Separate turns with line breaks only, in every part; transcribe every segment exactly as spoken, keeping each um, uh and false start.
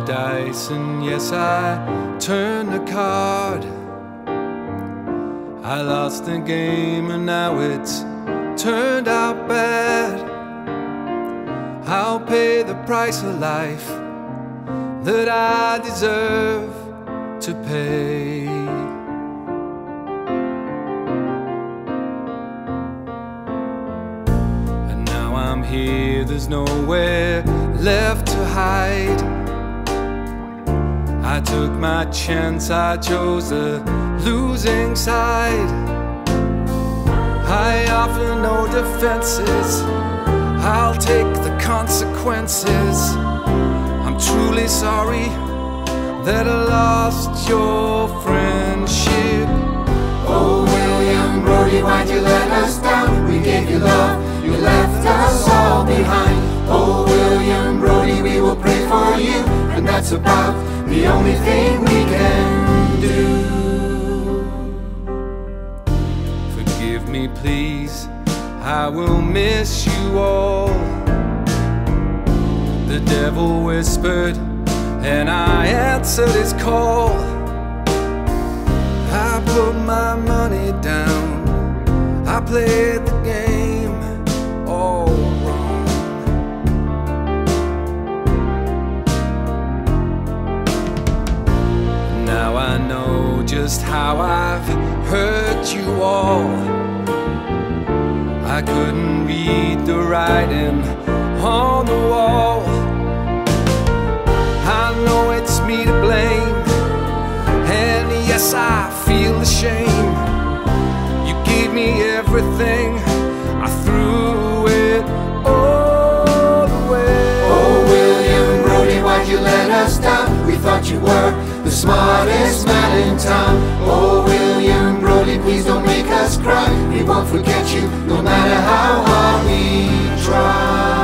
dice, and yes, I turned the card. I lost the game and now it's turned out bad. I'll pay the price of life that I deserve to pay. And now I'm here, there's nowhere left to hide. I took my chance, I chose the losing side. I offer no defenses, I'll take the consequences. I'm truly sorry that I lost your friendship.
Oh, William Brodie, why'd you let us down? We gave you love, you left us all behind. Oh, William Brodie, we will pray for you, and that's about the only thing we can do.
Forgive me, please, I will miss you all. The devil whispered, and I answered his call. I put my money down, I played the game all wrong. Now I know just how I've hurt you all. I couldn't read the writing on the wall. I know it's me to blame, and yes, I feel the shame. You gave me everything, I threw it all away.
Oh, William Brodie, why'd you let us down? We thought you were the smartest man in town. Oh, William Brodie, please don't make us cry. We won't forget you, no matter how hard we try.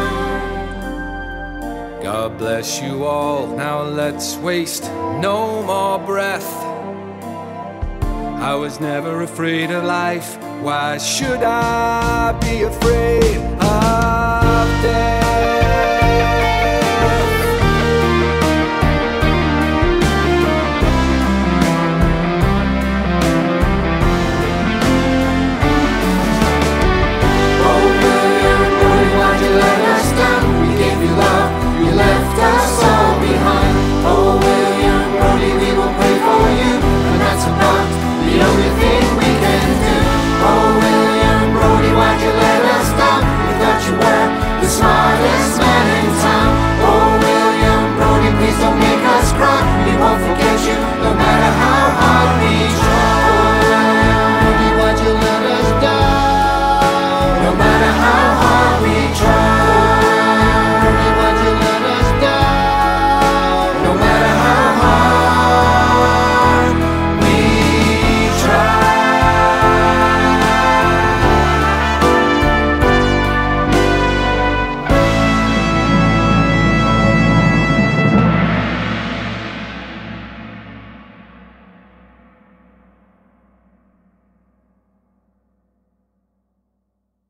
God bless you all, now let's waste no more breath. I was never afraid of life, why should I be afraid of death?